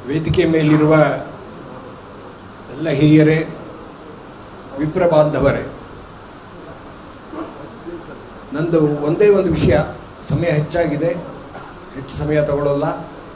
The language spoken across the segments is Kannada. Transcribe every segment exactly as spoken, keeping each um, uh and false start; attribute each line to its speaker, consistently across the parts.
Speaker 1: ವೇದಿಕೆ ಮೇಲಿರುವ ಎಲ್ಲ ಹಿರಿಯರೇ, ವಿಪ್ರ ಬಾಂಧವರೇ, ನಂದು ಒಂದೇ ಒಂದು ವಿಷಯ. ಸಮಯ ಹೆಚ್ಚಾಗಿದೆ, ಹೆಚ್ಚು ಸಮಯ ತಗೊಳ್ಳೋಲ್ಲ.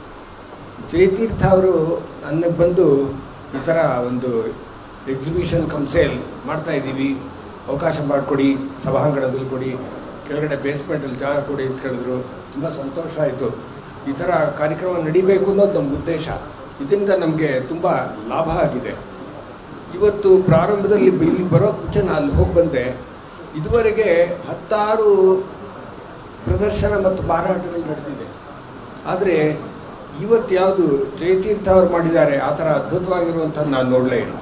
Speaker 1: ಜಯತೀರ್ಥ ಅವರು ನನಗೆ ಬಂದು ಈ ಥರ ಒಂದು ಎಕ್ಸಿಬಿಷನ್ ಕಮ್ ಸೇಲ್ ಮಾಡ್ತಾ ಇದ್ದೀವಿ, ಅವಕಾಶ ಮಾಡಿಕೊಡಿ, ಸಭಾಂಗಣದಲ್ಲಿ ಕೊಡಿ, ಕೆಳಗಡೆ ಬೇಸ್ಮೆಂಟಲ್ಲಿ ಜಾಗ ಕೊಡಿ ಅಂತ ಕೇಳಿದ್ರು. ತುಂಬ ಸಂತೋಷ ಆಯಿತು. ಈ ಥರ ಕಾರ್ಯಕ್ರಮ ನಡೀಬೇಕು ಅನ್ನೋದು ನಮ್ಮ ಉದ್ದೇಶ. ಇದರಿಂದ ನಮಗೆ ತುಂಬ ಲಾಭ ಆಗಿದೆ. ಇವತ್ತು ಪ್ರಾರಂಭದಲ್ಲಿ ಇಲ್ಲಿ ಬರೋ ಮುಂಚೆ ನಾನು ಅಲ್ಲಿ ಹೋಗಿ ಬಂದೆ. ಇದುವರೆಗೆ ಹತ್ತಾರು ಪ್ರದರ್ಶನ ಮತ್ತು ಮಾರಾಟಗಳು ನಡೆದಿದೆ. ಆದರೆ ಇವತ್ತು ಯಾವುದು ಜಯತೀರ್ಥ ಅವರು ಮಾಡಿದ್ದಾರೆ ಆ ಥರ ಅದ್ಭುತವಾಗಿರುವಂಥದ್ದು ನಾನು ನೋಡಲೇ ಇಲ್ಲ.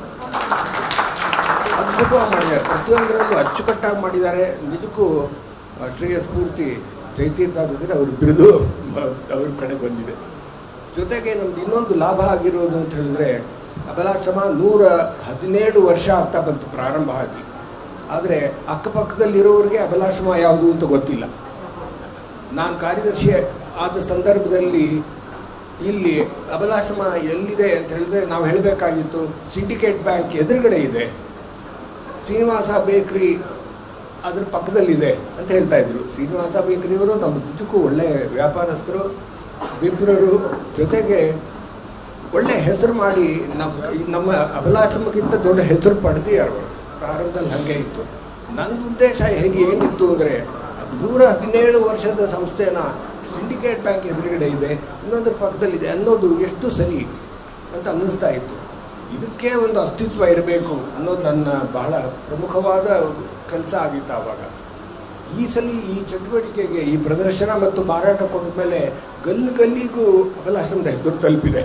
Speaker 1: ಅದ್ಭುತವಾಗಿ ಮಾಡಿದ್ದಾರೆ, ಪ್ರತಿಯೊಂದರಲ್ಲೂ ಅಚ್ಚುಕಟ್ಟಾಗಿ ಮಾಡಿದ್ದಾರೆ. ನಿಜಕ್ಕೂ ಶ್ರೇಯ ಸ್ಫೂರ್ತಿ ಜಯತೀರ್ಥ ಆಗಿದ್ದರೆ ಅವ್ರ ಬಿರುದು ಅವ್ರ ಕಡೆ ಬಂದಿದೆ. ಜೊತೆಗೆ ನಮ್ದು ಇನ್ನೊಂದು ಲಾಭ ಆಗಿರೋದು ಅಂತ ಹೇಳಿದ್ರೆ, ಅಬಲಾಶ್ರಮ ನೂರ ಹದಿನೇಳು ವರ್ಷ ಆಗ್ತಾ ಬಂತು ಪ್ರಾರಂಭ ಆಗಿ. ಆದರೆ ಅಕ್ಕಪಕ್ಕದಲ್ಲಿರೋರಿಗೆ ಅಬಲಾಶ್ರಮ ಯಾವುದು ಅಂತ ಗೊತ್ತಿಲ್ಲ. ನಾನು ಕಾರ್ಯದರ್ಶಿ ಆದ ಸಂದರ್ಭದಲ್ಲಿ ಇಲ್ಲಿ ಅಬಲಾಶ್ರಮ ಎಲ್ಲಿದೆ ಅಂತ ಹೇಳಿದ್ರೆ ನಾವು ಹೇಳಬೇಕಾಗಿತ್ತು, ಸಿಂಡಿಕೇಟ್ ಬ್ಯಾಂಕ್ ಎದುರುಗಡೆ ಇದೆ, ಶ್ರೀನಿವಾಸ ಬೇಕ್ರಿ ಅದ್ರ ಪಕ್ಕದಲ್ಲಿದೆ ಅಂತ ಹೇಳ್ತಾ ಇದ್ರು. ಶ್ರೀನಿವಾಸ ಬೇಕರಿಯವರು ನಮ್ಮ ನಿಜಕ್ಕೂ ಒಳ್ಳೆ ವ್ಯಾಪಾರಸ್ಥರು, ವಿಪ್ರರು, ಜೊತೆಗೆ ಒಳ್ಳೆ ಹೆಸರು ಮಾಡಿ ನಮ್ಮ ನಮ್ಮ ಅಬಲಾಶ್ರಮಕ್ಕಿಂತ ದೊಡ್ಡ ಹೆಸರು ಪಡೆದಿದ್ದಾರೆ. ಪ್ರಾರಂಭದಲ್ಲಿ ಹಾಗೆ ಇತ್ತು. ನನ್ನ ಉದ್ದೇಶ ಹೇಗೆ ಏನಿತ್ತು ಅಂದರೆ, ನೂರ ಹದಿನೇಳು ವರ್ಷದ ಸಂಸ್ಥೆನ ಸಿಂಡಿಕೇಟ್ ಬ್ಯಾಂಕ್ ಎದುರುಗಡೆ ಇದೆ, ಇನ್ನೊಂದರ ಪಕ್ಕದಲ್ಲಿದೆ ಅನ್ನೋದು ಎಷ್ಟು ಸರಿ ಅಂತ ಅನ್ನಿಸ್ತಾ ಇತ್ತು. ಇದಕ್ಕೆ ಒಂದು ಅಸ್ತಿತ್ವ ಇರಬೇಕು ಅನ್ನೋದು ನನ್ನ ಬಹಳ ಪ್ರಮುಖವಾದ ಕೆಲಸ ಆಗಿತ್ತು ಆವಾಗ. ಈ ಸಲ ಈ ಚಟುವಟಿಕೆಗೆ, ಈ ಪ್ರದರ್ಶನ ಮತ್ತು ಮಾರಾಟ ಕೊಟ್ಟ ಮೇಲೆ ಗಲ್ಲಿ ಗಲ್ಲಿಗೂ ಅಬಲಾಶ್ರಮದ ಹೆಸರು ತಲುಪಿದೆ.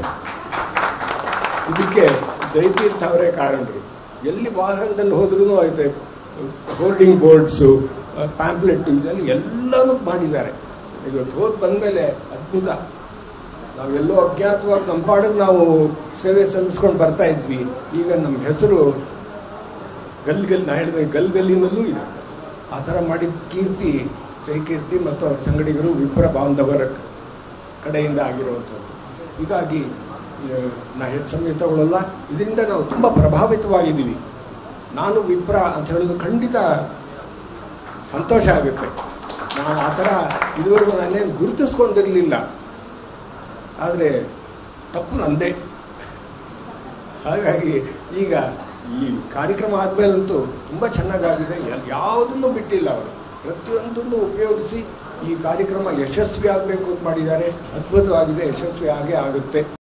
Speaker 1: ಇದಕ್ಕೆ ಜಯತೀರ್ಥ ಅವರೇ ಕಾರಣರು. ಎಲ್ಲಿ ವಾಹನದಲ್ಲಿ ಹೋದ್ರೂ ಐತೆ ಹೋರ್ಡಿಂಗ್ ಬೋರ್ಡ್ಸು, ಪ್ಯಾಂಪ್ಲೆಟ್, ಇದೆಲ್ಲ ಎಲ್ಲನೂ ಮಾಡಿದ್ದಾರೆ. ಇವತ್ತು ಹೋಗಿ ಬಂದಮೇಲೆ ಅದ್ಭುತ. ನಾವೆಲ್ಲೋ ಅಜ್ಞಾತವಾಗಿ ನಮ್ಮ ಪಾಡಿಗೆ ನಾವು ಸೇವೆ ಸಲ್ಲಿಸ್ಕೊಂಡು ಬರ್ತಾ ಇದ್ವಿ. ಈಗ ನಮ್ಮ ಹೆಸರು ಗಲ್ ಗಲ್ ನಾ ಹೇಳಿದ ಗಲ್ ಗಲ್ಲಿನಲ್ಲೂ ಇದೆ. ಆ ಥರ ಮಾಡಿದ ಕೀರ್ತಿ ಜಯಕೀರ್ತಿ ಮತ್ತು ಅವ್ರ ಸಂಗಡಿಗರು, ವಿಪ್ರ ಬಾಂಧವರ ಕಡೆಯಿಂದ ಆಗಿರುವಂಥದ್ದು. ಹೀಗಾಗಿ ನಾ ಹೆಚ್ಚು ಸಮಯ ತಗೊಳ್ಳಲ್ಲ. ಇದರಿಂದ ನಾವು ತುಂಬ ಪ್ರಭಾವಿತವಾಗಿದ್ದೀವಿ. ನಾನು ವಿಪ್ರ ಅಂತ ಹೇಳೋದು ಖಂಡಿತ ಸಂತೋಷ ಆಗುತ್ತೆ. ನಾನು ಆ ಥರ ಇದುವರೆಗೂ ನಾನೇನು ಗುರುತಿಸ್ಕೊಂಡಿರಲಿಲ್ಲ. ಆದರೆ ತಪ್ಪು ನಂದೇ. ಹಾಗಾಗಿ ಈಗ ಈ ಕಾರ್ಯಕ್ರಮ ಆದಮೇಲಂತೂ ತುಂಬ ಚೆನ್ನಾಗಾಗಿದೆ. ಯಾವುದನ್ನು ಬಿಟ್ಟಿಲ್ಲ ಅವರು. ಪ್ರತಿಯೊಂದನ್ನು ಉಪಯೋಗಿಸಿ ಈ ಕಾರ್ಯಕ್ರಮ ಯಶಸ್ವಿ ಆಗಬೇಕು ಅಂತ ಮಾಡಿದ್ದಾರೆ. ಅದ್ಭುತವಾಗಿದೆ, ಯಶಸ್ವಿ ಆಗೇ ಆಗುತ್ತೆ.